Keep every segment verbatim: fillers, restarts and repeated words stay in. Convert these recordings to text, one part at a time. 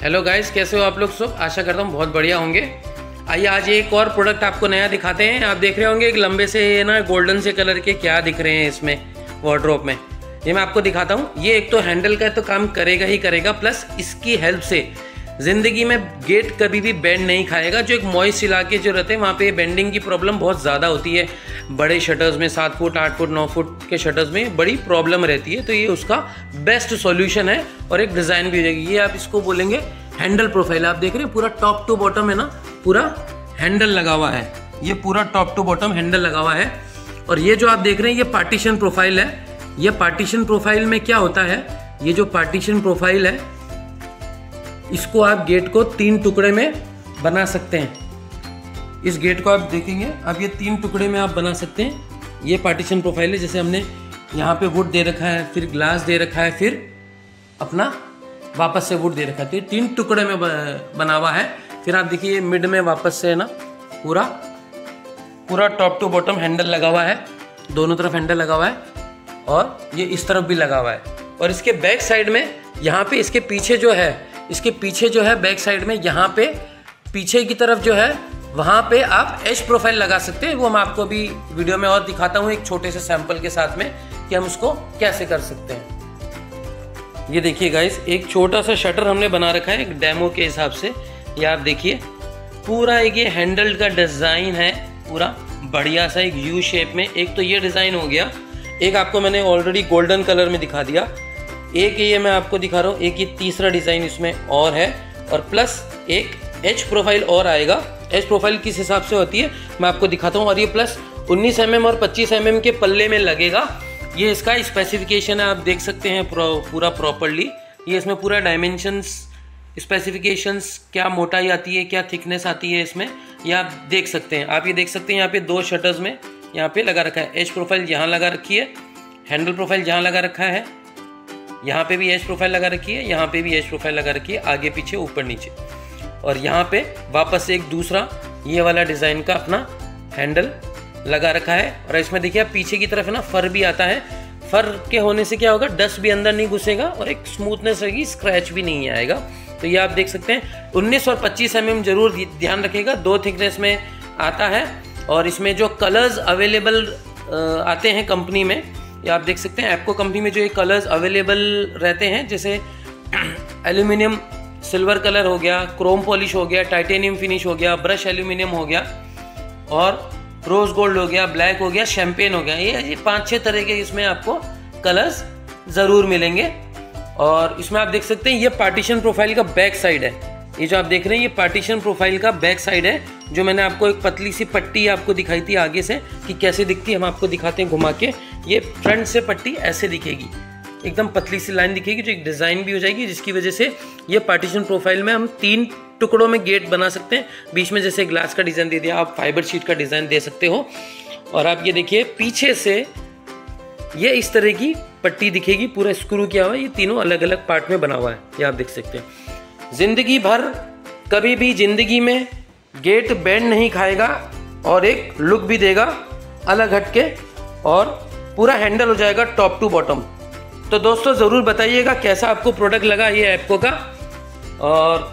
Hello guys, कैसे हो आप लोग सब। आशा करता हूँ बहुत बढ़िया होंगे। आइए आज एक और प्रोडक्ट आपको नया दिखाते हैं। आप देख रहे होंगे एक लंबे से ये ना गोल्डन से कलर के क्या दिख रहे हैं इसमें वार्डरोब में, ये मैं आपको दिखाता हूँ। ये एक तो हैंडल का तो काम करेगा ही करेगा, प्लस इसकी हेल्प से ज़िंदगी में गेट कभी भी बेंड नहीं खाएगा। जो एक मॉइस्ट इलाके जो रहते हैं वहाँ पे बेंडिंग की प्रॉब्लम बहुत ज़्यादा होती है। बड़े शटर्स में सात फुट आठ फुट नौ फुट के शटर्स में बड़ी प्रॉब्लम रहती है, तो ये उसका बेस्ट सॉल्यूशन है। और एक डिज़ाइन भी हो जाएगी। ये आप इसको बोलेंगे हैंडल प्रोफाइल। आप देख रहे हैं पूरा टॉप टू बॉटम है ना, पूरा हैंडल लगा हुआ है। ये पूरा टॉप टू बॉटम हैंडल लगा हुआ है। और ये जो आप देख रहे हैं ये पार्टीशन प्रोफाइल है। ये पार्टीशन प्रोफाइल में क्या होता है, ये जो पार्टीशन प्रोफाइल है इसको आप गेट को तीन टुकड़े में बना सकते हैं। इस गेट को आप देखेंगे, अब ये तीन टुकड़े में आप बना सकते हैं। ये पार्टीशन प्रोफाइल है। जैसे हमने यहाँ पे वुड दे रखा है, फिर ग्लास दे रखा है, फिर अपना वापस से वुड दे रखा है, तो ये तीन टुकड़े में बना हुआ है। फिर आप देखिए मिड में वापस से है ना पूरा पूरा टॉप टू बॉटम हैंडल लगा हुआ है। दोनों तरफ हैंडल लगा हुआ है और ये इस तरफ भी लगा हुआ है। और इसके बैक साइड में यहाँ पे इसके पीछे जो है इसके पीछे जो है बैक साइड में यहाँ पे पीछे की तरफ जो है वहाँ पे आप एज प्रोफाइल लगा सकते हैं। वो मैं आपको अभी वीडियो में और दिखाता हूँ एक छोटे से सैंपल के साथ में कि हम उसको कैसे कर सकते हैं। ये देखिए गाइस, एक छोटा सा शटर हमने बना रखा है एक डेमो के हिसाब से। ये आप देखिए पूरा एक ये हैंडल का डिज़ाइन है, पूरा बढ़िया सा एक यू शेप में। एक तो ये डिज़ाइन हो गया, एक आपको मैंने ऑलरेडी गोल्डन कलर में दिखा दिया, एक ये मैं आपको दिखा रहा हूँ, एक ये तीसरा डिज़ाइन इसमें और है। और प्लस एक एच प्रोफाइल और आएगा। एच प्रोफाइल किस हिसाब से होती है मैं आपको दिखाता हूँ। और ये प्लस उन्नीस एम एम और पच्चीस एम एम के पल्ले में लगेगा। ये इसका स्पेसिफिकेशन है, आप देख सकते हैं पूरा प्रॉपरली। ये इसमें पूरा डायमेंशंस स्पेसिफिकेशंस, क्या मोटाई आती है, क्या थिकनेस आती है इसमें, ये आप देख सकते हैं। आप ये देख सकते हैं यहाँ पे दो शटर्स में यहाँ पे लगा रखा है। एच प्रोफाइल यहाँ लगा रखी है, हैंडल प्रोफाइल यहाँ लगा रखा है, यहाँ पे भी एज प्रोफाइल लगा रखी है, यहाँ पे भी एज प्रोफाइल लगा रखी है, आगे पीछे ऊपर नीचे। और यहाँ पे वापस से एक दूसरा ये वाला डिज़ाइन का अपना हैंडल लगा रखा है। और इसमें देखिए आप पीछे की तरफ है ना फर भी आता है। फर के होने से क्या होगा, डस्ट भी अंदर नहीं घुसेगा और एक स्मूथनेस रहेगी, स्क्रैच भी नहीं आएगा। तो ये आप देख सकते हैं उन्नीस और पच्चीस एम एम जरूर ध्यान रखिएगा, दो थिकनेस में आता है। और इसमें जो कलर्स अवेलेबल आते हैं कंपनी में, ये आप देख सकते हैं एप्को कंपनी में जो ये कलर्स अवेलेबल रहते हैं, जैसे एल्यूमिनियम सिल्वर कलर हो गया, क्रोम पॉलिश हो गया, टाइटेनियम फिनिश हो गया, ब्रश एल्यूमिनियम हो गया, और रोज गोल्ड हो गया, ब्लैक हो गया, शैम्पेन हो गया। ये ये पाँच छः तरह के इसमें आपको कलर्स ज़रूर मिलेंगे। और इसमें आप देख सकते हैं ये पार्टीशन प्रोफाइल का बैक साइड है। ये जो आप देख रहे हैं ये पार्टीशन प्रोफाइल का बैक साइड है, जो मैंने आपको एक पतली सी पट्टी आपको दिखाई थी आगे से कि कैसे दिखती है, हम आपको दिखाते हैं घुमा के। ये फ्रंट से पट्टी ऐसे दिखेगी, एकदम पतली सी लाइन दिखेगी, जो एक डिज़ाइन भी हो जाएगी, जिसकी वजह से ये पार्टीशन प्रोफाइल में हम तीन टुकड़ों में गेट बना सकते हैं। बीच में जैसे ग्लास का डिज़ाइन दे दिया, आप फाइबर शीट का डिज़ाइन दे सकते हो। और आप ये देखिए पीछे से ये इस तरह की पट्टी दिखेगी, पूरा स्क्रू किया हुआ है, ये तीनों अलग अलग पार्ट में बना हुआ है। ये आप देख सकते हैं। जिंदगी भर कभी भी जिंदगी में गेट बेंड नहीं खाएगा और एक लुक भी देगा अलग हटके, और पूरा हैंडल हो जाएगा टॉप टू बॉटम। तो दोस्तों ज़रूर बताइएगा कैसा आपको प्रोडक्ट लगा ये एप्को का, और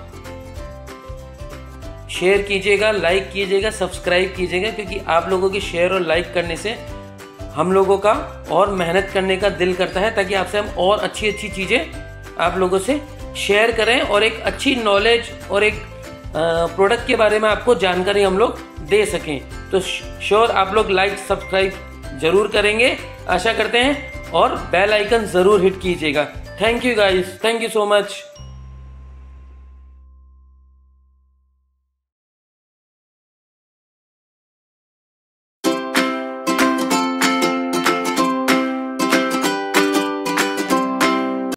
शेयर कीजिएगा, लाइक कीजिएगा, सब्सक्राइब कीजिएगा, क्योंकि आप लोगों के शेयर और लाइक करने से हम लोगों का और मेहनत करने का दिल करता है, ताकि आपसे हम और अच्छी अच्छी चीज़ें आप लोगों से शेयर करें और एक अच्छी नॉलेज और एक प्रोडक्ट के बारे में आपको जानकारी हम लोग दे सकें। तो श्योर आप लोग लाइक सब्सक्राइब जरूर करेंगे, आशा करते हैं, और बेल आइकन ज़रूर हिट कीजिएगा। Thank you guys, thank you so much.